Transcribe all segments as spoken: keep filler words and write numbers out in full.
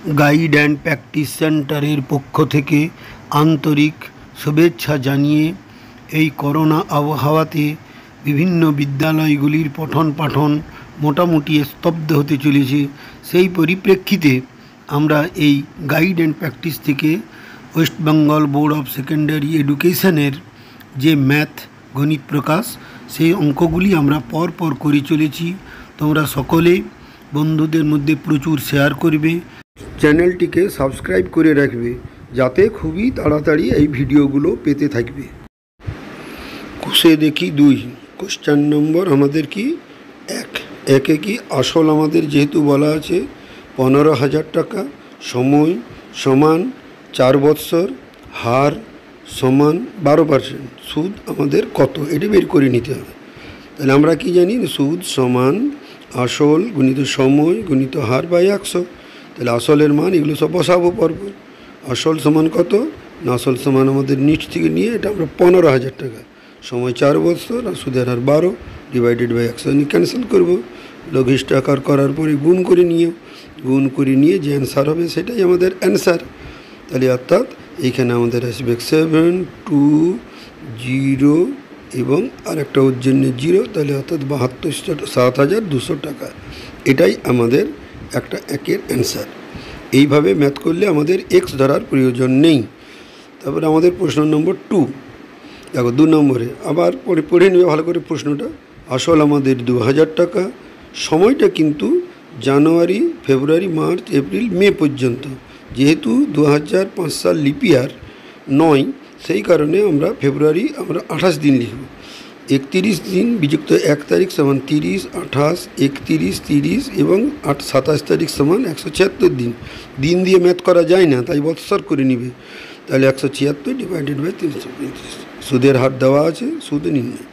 Guide and practice সেন্টারের পক্ষ থেকে আন্তরিক শুভেচ্ছা জানিয়ে এই করোনা আবহাওয়াতে বিভিন্ন বিদ্যালয়গুলির পঠন পাঠন মোটামুটি স্তব্ধ হতে চলেছে। সেই পরিপ্রেক্ষিতে আমরা এই গাইড অ্যান্ড প্র্যাকটিস থেকে West Bengal board of secondary এডুকেশনের যে ম্যাথ গণিত প্রকাশ সেই অঙ্কগুলি আমরা পর পর করে চলেছি। তোমরা সকলে বন্ধুদের মধ্যে প্রচুর শেয়ার করবে, চ্যানেলটিকে সাবস্ক্রাইব করে রাখবে যাতে খুবই তাড়াতাড়ি এই ভিডিওগুলো পেতে থাকবে। কোষে দেখি দুই, কোশ্চেন নম্বর আমাদের কি এক। একে কি আসল আমাদের যেহেতু বলা আছে পনেরো হাজার টাকা, সময় সমান চার বৎসর, হার সমান বারো পার্সেন্ট, সুদ আমাদের কত এটা বের করে নিতে হবে। তাহলে আমরা কি জানি, সুদ সমান আসল গুণিত সময় গুণিত হার বাই একশো। তাহলে আসলের মান এগুলো সব বসাবো পরপর। আসল সমান কত না, আসল সমান আমাদের নিচ থেকে নিয়ে এটা আমরা পনেরো হাজার টাকা, সময় চার বছর আর সুদের হার বারো, ডিভাইডেড বাই একশো নিয়ে ক্যান্সেল করবো। লঘিষ্ঠ আকার করার পরে গুণ করে নিয়ে গুণ করে নিয়ে যে অ্যান্সার হবে সেটাই আমাদের অ্যান্সার। তাহলে অর্থাৎ এইখানে আমাদের আসবে সেভেন টু জিরো এবং আরেকটা ওর জন্য জিরো, তাহলে অর্থাৎ বাহাত্তর সাত হাজার দুশো টাকা। এটাই আমাদের একটা একের অ্যান্সার। এইভাবে ম্যাথ করলে আমাদের এক্স ধরার প্রয়োজন নেই। তারপরে আমাদের প্রশ্ন নম্বর টু, দেখো দু নম্বরে আবার পড়ে পড়ে নেবে ভালো করে প্রশ্নটা। আসল আমাদের দু হাজার টাকা, সময়টা কিন্তু জানুয়ারি ফেব্রুয়ারি মার্চ এপ্রিল মে পর্যন্ত, যেহেতু দু হাজার পাঁচ সাল লিপিয়ার নয় সেই কারণে আমরা ফেব্রুয়ারি আমরা আঠাশ দিন লিখব। একত্রিশ দিন বিযুক্ত এক তারিখ সমান তিরিশ, আঠাশ, একত্রিশ, তিরিশ এবং আট সাতাশ তারিখ সমান একশো ছিয়াত্তর দিন। দিন দিয়ে ম্যাথ করা যায় না, তাই বৎসর করে নিবে। তাহলে একশো ছিয়াত্তর ডিভাইডেড বাই তিনশো পঁয়ত্রিশ। সুদের হার দেওয়া আছে, সুদ নির্ণয়।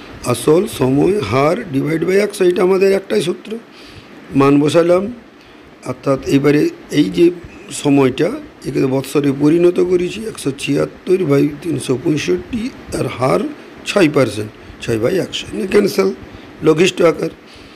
আসল সময় হার ডিভাইড বাই একশো, এটা আমাদের একটাই সূত্র। মান বসালাম, অর্থাৎ এবারে এই যে সময়টা এখানে বৎসরে পরিণত করেছি, একশো ছিয়াত্তর বাই তিনশো পঁয়ষট্টি আর হার ছয় পার্সেন্ট, ছয় বাই একশো নিয়ে ক্যান্সেল লঘিষ্ঠ আকার।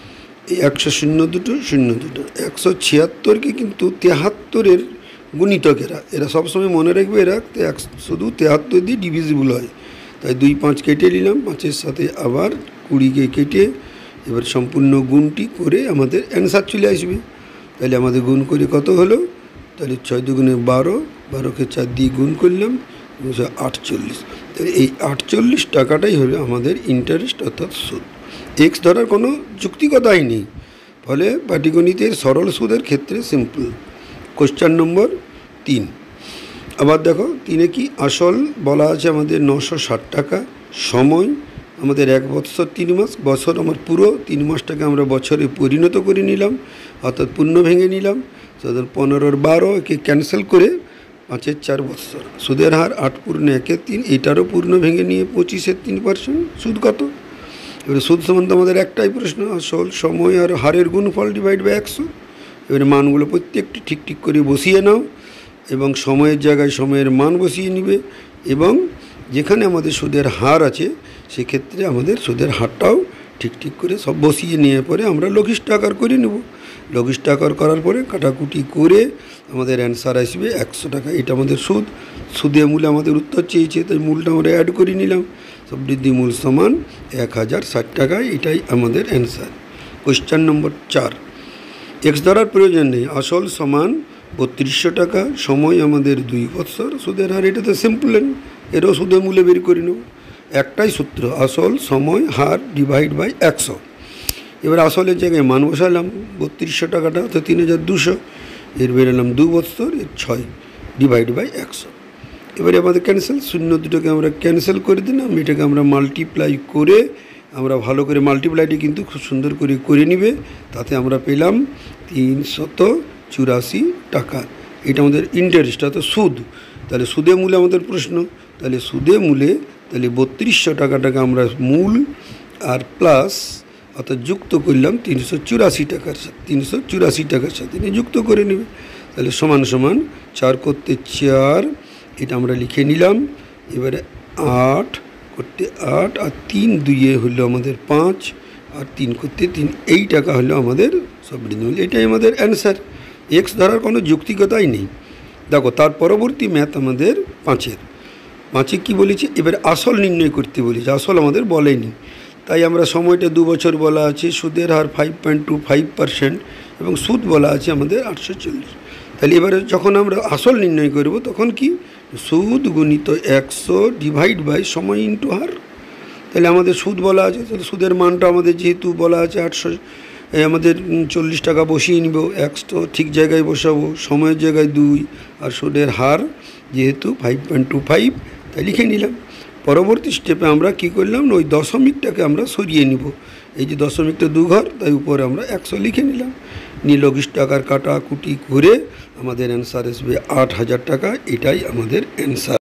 এই একশো শূন্য দুটো শূন্য দুটো, একশো ছিয়াত্তরকে কিন্তু তেহাত্তরের গুণিতকেরা, এরা সবসময় মনে রাখবে এরা শুধু তেহাত্তর দিয়ে ডিভিজিবল হয়। তাই দুই পাঁচ কেটে নিলাম, পাঁচের সাথে আবার কুড়িকে কেটে এবার সম্পূর্ণ গুণটি করে আমাদের অ্যান্সার চলে আসবে। তাহলে আমাদের গুণ করে কত হলো, তাহলে ছয় দুগুণে বারো, বারোকে চার দিয়ে গুণ করলাম আটচল্লিশ। তাহলে এই আটচল্লিশ টাকাটাই হলো আমাদের ইন্টারেস্ট অর্থাৎ সুদ। এক্স ধরার কোনো যুক্তিকতাই নেই, ফলে পাটিগণিতের সরল সুদের ক্ষেত্রে সিম্পল। কোশ্চেন নম্বর তিন, আবার দেখো তিনে কি আসল বলা আছে আমাদের নশো ষাট টাকা, সময় আমাদের এক বৎসর তিন মাস, বছর আমার পুরো তিন মাসটাকে আমরা বছরে পরিণত করে নিলাম অর্থাৎ পূর্ণ ভেঙে নিলাম। সুতরাং পনেরোর বারো একে ক্যান্সেল করে পাঁচের চার বৎসর, সুদের হার আট পূর্ণ একের তিন, এইটারও পূর্ণ ভেঙে নিয়ে পঁচিশের তিন পার্সেন্ট, সুদ কত। এবারে সুদ সম্বন্ধে আমাদের একটাই প্রশ্ন, আসল সময় আর হারের গুণফল ডিভাইড বাই একশো। এবারে মানগুলো প্রত্যেকটি ঠিক ঠিক করে বসিয়ে নাও এবং সময়ের জায়গায় সময়ের মান বসিয়ে নিবে এবং যেখানে আমাদের সুদের হার আছে সেক্ষেত্রে আমাদের সুদের হারটাও ঠিক ঠিক করে সব বসিয়ে নিয়ে পরে আমরা লঘিষ্ঠ আকার করে নেব। লঘিষ্ঠ আকার করার পরে কাটাকুটি করে আমাদের অ্যান্সার আসবে একশো টাকা। এটা আমাদের সুদ। সুদে মূলে আমাদের উত্তর চেয়েছে, তাই মূলটা আমরা অ্যাড করে নিলাম। সব বৃদ্ধি মূল সমান এক হাজার ষাট টাকায়, এটাই আমাদের অ্যান্সার। কোশ্চেন নম্বর চার, এক্স ধরার প্রয়োজন নেই, আসল সমান বত্রিশশো টাকা, সময় আমাদের দুই বৎসর, সুদের হার এটা তো সিম্পল, এরও সুদে মূলে বের করে নেব। একটাই সূত্র, আসল সময় হার ডিভাইড বাই একশো। এবার আসলের জায়গায় মান বসালাম, বত্রিশশো টাকাটা তো তিন হাজার দুশো, এর বেরোলাম দু বৎসর, এর ছয় ডিভাইড বাই একশো। এবারে আমাদের ক্যান্সেল, শূন্য দুটোকে আমরা ক্যান্সেল করে দিলাম, এটাকে আমরা মাল্টিপ্লাই করে আমরা ভালো করে মাল্টিপ্লাইটি কিন্তু খুব সুন্দর করে করে নিবে। তাতে আমরা পেলাম তিনশত চুরাশি টাকা। এটা আমাদের ইন্টারেস্ট অর্থাৎ সুদ। তাহলে সুদে মূলে আমাদের প্রশ্ন, তাহলে সুদে মূলে তাহলে বত্রিশশো টাকাটাকে আমরা মূল আর প্লাস অর্থাৎ যুক্ত করলাম তিনশো চুরাশি টাকার সাথে, তিনশো চুরাশি টাকার সাথে নিয়ে যুক্ত করে নেবে। তাহলে সমান সমান চার করতে চার, এটা আমরা লিখে নিলাম। এবারে আট করতে আট আর তিন দুইয়ে হলো আমাদের পাঁচ আর তিন করতে তিন, এই টাকা হলো আমাদের সব বৃদ্ধি। এটাই আমাদের অ্যান্সার। এক্স ধরার কোনো যৌক্তিকতাই নেই। দেখো তার পরবর্তী ম্যাথ আমাদের পাঁচের পাঁচে কী বলেছি, এবার আসল নির্ণয় করতে বলেছি, আসল আমাদের বলেনি, তাই আমরা সময়টা দু বছর বলা আছে, সুদের হার five point two five percent এবং সুদ বলা আছে আমাদের আটশো চল্লিশ। তাহলে এবারে যখন আমরা আসল নির্ণয় করব তখন কি, সুদ গুণিত একশো ডিভাইড বাই সময় ইন্টু হার। তাহলে আমাদের সুদ বলা আছে, তাহলে সুদের মানটা আমাদের যেহেতু বলা আছে আটশো, আমাদের চল্লিশ টাকা বসিয়ে নিব, এক্স তো ঠিক জায়গায় বসাবো, সময়ের জায়গায় দুই, আর সুদের হার যেহেতু ফাইভ পয়েন্ট টু ফাইভ তাই লিখে নিলাম। পরবর্তী স্টেপে আমরা কি করলাম, ওই দশমিকটাকে আমরা সরিয়ে নিব, এই যে দশমিকটা দু ঘর তাই উপরে আমরা একশো লিখে নিলাম। নিলগিস টাকার কাটাকুটি করে আমাদের অ্যান্সার আসবে আট হাজার টাকা, এটাই আমাদের অ্যান্সার।